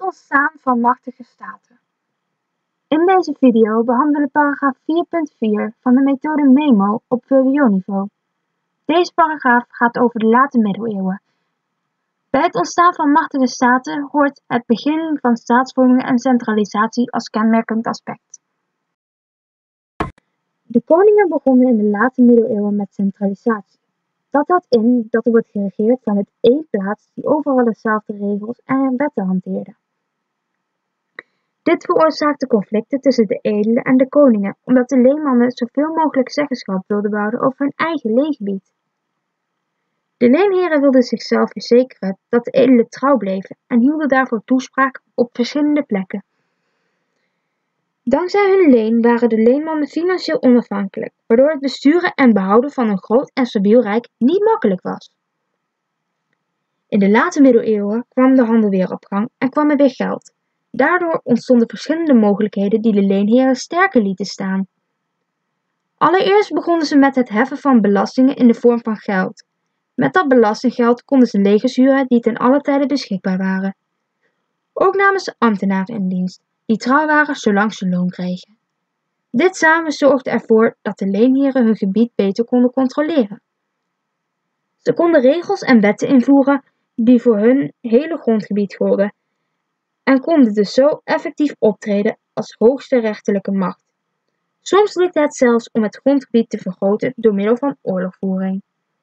ontstaan van machtige staten. In deze video behandelen we paragraaf 4.4 van de methode MEMO op VWO-niveau. Deze paragraaf gaat over de late middeleeuwen. Bij het ontstaan van machtige staten hoort het begin van staatsvorming en centralisatie als kenmerkend aspect. De koningen begonnen in de late middeleeuwen met centralisatie. Dat houdt in dat er wordt geregeerd vanuit één plaats die overal dezelfde regels en wetten hanteerde. Dit veroorzaakte conflicten tussen de edelen en de koningen, omdat de leenmannen zoveel mogelijk zeggenschap wilden behouden over hun eigen leengebied. De leenheren wilden zichzelf verzekeren dat de edelen trouw bleven en hielden daarvoor toespraak op verschillende plekken. Dankzij hun leen waren de leenmannen financieel onafhankelijk, waardoor het besturen en behouden van een groot en stabiel rijk niet makkelijk was. In de late middeleeuwen kwam de handel weer op gang en kwam er weer geld. Daardoor ontstonden verschillende mogelijkheden die de leenheren sterker lieten staan. Allereerst begonnen ze met het heffen van belastingen in de vorm van geld. Met dat belastinggeld konden ze legers huren die ten alle tijde beschikbaar waren. Ook namen ze ambtenaren in dienst, die trouw waren zolang ze loon kregen. Dit samen zorgde ervoor dat de leenheren hun gebied beter konden controleren. Ze konden regels en wetten invoeren die voor hun hele grondgebied golden en konden dus zo effectief optreden als hoogste rechterlijke macht. Soms lukte het zelfs om het grondgebied te vergroten door middel van oorlogvoering.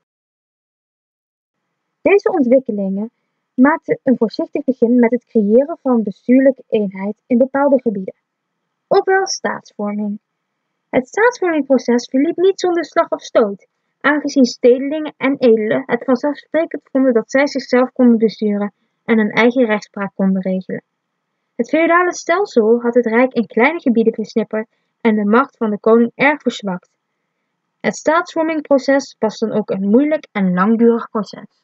Deze ontwikkelingen maakten een voorzichtig begin met het creëren van bestuurlijke eenheid in bepaalde gebieden, ook wel staatsvorming. Het staatsvormingsproces verliep niet zonder slag of stoot, aangezien stedelingen en edelen het vanzelfsprekend vonden dat zij zichzelf konden besturen en hun eigen rechtspraak konden regelen. Het feodale stelsel had het rijk in kleine gebieden versnipperd en de macht van de koning erg verzwakt. Het staatsvormingsproces was dan ook een moeilijk en langdurig proces.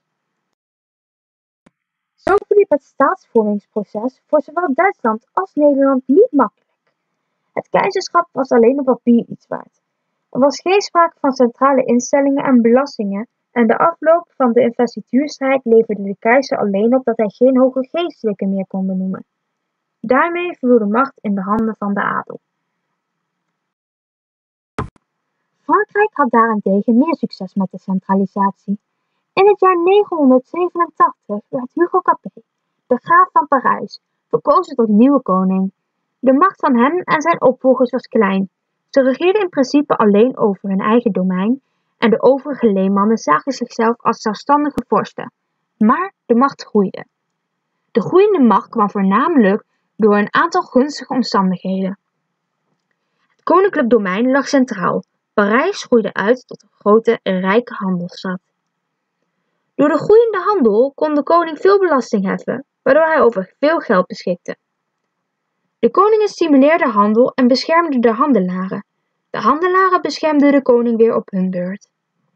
Zo verliep het staatsvormingsproces voor zowel Duitsland als Nederland niet makkelijk. Het keizerschap was alleen op papier iets waard. Er was geen sprake van centrale instellingen en belastingen en de afloop van de investituurstrijd leverde de keizer alleen op dat hij geen hoge geestelijke meer kon benoemen. Daarmee viel de macht in de handen van de adel. Frankrijk had daarentegen meer succes met de centralisatie. In het jaar 987 werd Hugo Capet, de graaf van Parijs, verkozen tot nieuwe koning. De macht van hem en zijn opvolgers was klein. Ze regeerden in principe alleen over hun eigen domein en de overige leenmannen zagen zichzelf als zelfstandige vorsten. Maar de macht groeide. De groeiende macht kwam voornamelijk door een aantal gunstige omstandigheden. Het koninklijk domein lag centraal. Parijs groeide uit tot een grote en rijke handelsstad. Door de groeiende handel kon de koning veel belasting heffen, waardoor hij over veel geld beschikte. De koningen stimuleerden handel en beschermden de handelaren. De handelaren beschermden de koning weer op hun beurt.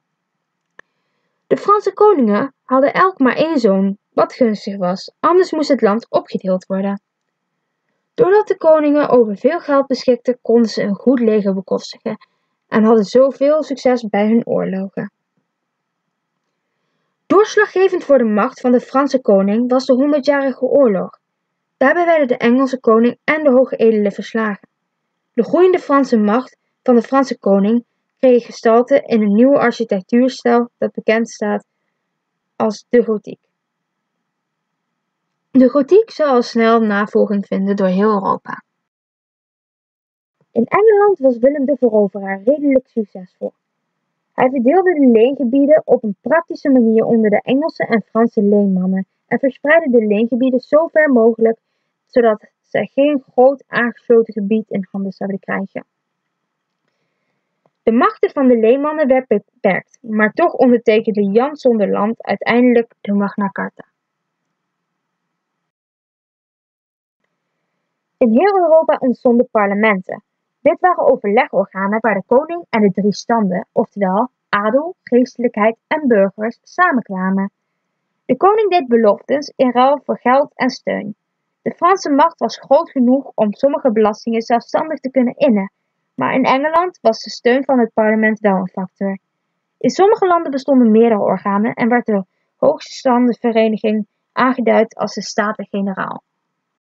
De Franse koningen hadden elk maar één zoon, wat gunstig was, anders moest het land opgedeeld worden. Doordat de koningen over veel geld beschikten, konden ze een goed leger bekostigen en hadden zoveel succes bij hun oorlogen. Doorslaggevend voor de macht van de Franse koning was de 100-jarige oorlog. Daarbij werden de Engelse koning en de hoge edelen verslagen. De groeiende Franse macht van de Franse koning kreeg gestalte in een nieuwe architectuurstijl dat bekend staat als de gotiek. De gotiek zou al snel navolging vinden door heel Europa. In Engeland was Willem de Veroveraar redelijk succesvol. Hij verdeelde de leengebieden op een praktische manier onder de Engelse en Franse leenmannen en verspreidde de leengebieden zo ver mogelijk, zodat zij geen groot aangesloten gebied in handen zouden krijgen. De machten van de leenmannen werd beperkt, maar toch ondertekende Jan Sonderland uiteindelijk de Magna Carta. In heel Europa ontstonden parlementen. Dit waren overlegorganen waar de koning en de drie standen, oftewel adel, geestelijkheid en burgers, samenkwamen. De koning deed beloftes in ruil voor geld en steun. De Franse macht was groot genoeg om sommige belastingen zelfstandig te kunnen innen, maar in Engeland was de steun van het parlement wel een factor. In sommige landen bestonden meerdere organen en werd de hoogste standenvereniging aangeduid als de Staten-Generaal.